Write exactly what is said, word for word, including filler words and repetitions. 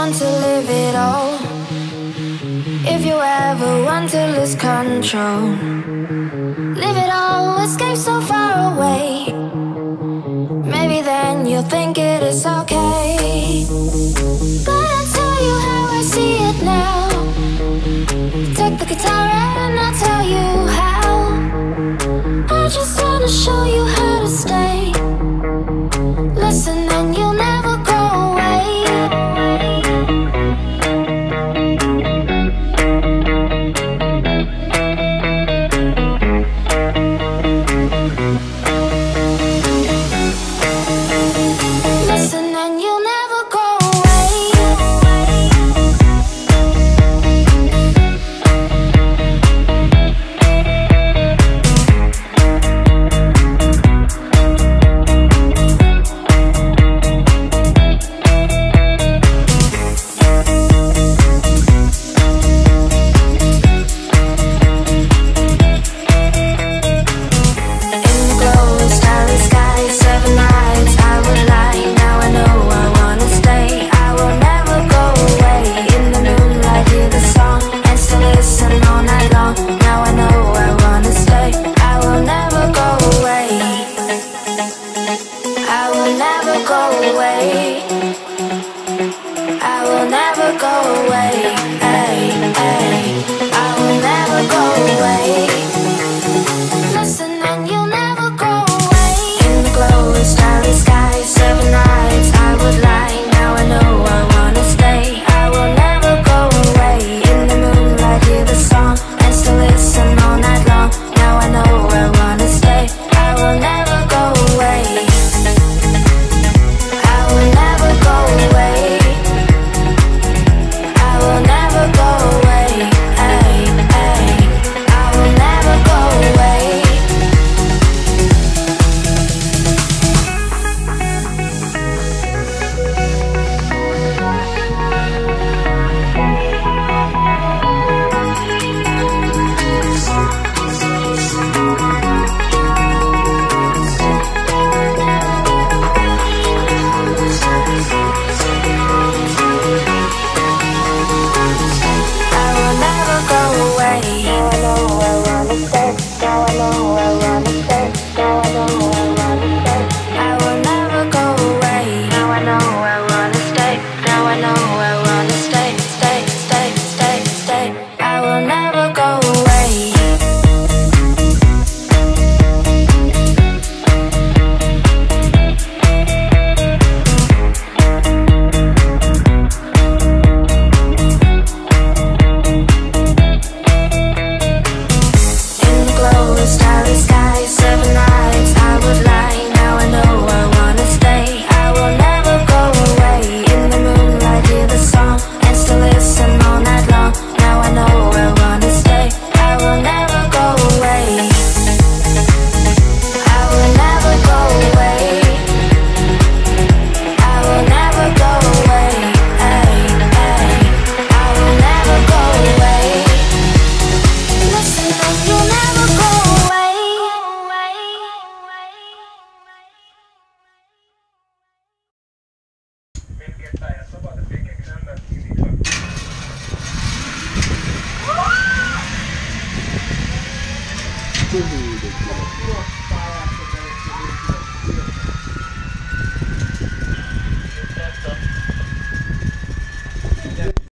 want to live it all, if you ever want to lose control, live it all, escape so far away. Maybe then you'll think it is okay. But I'll tell you how I see it now. Take the guitar and I'll tell you how. I just wanna show you how to stay.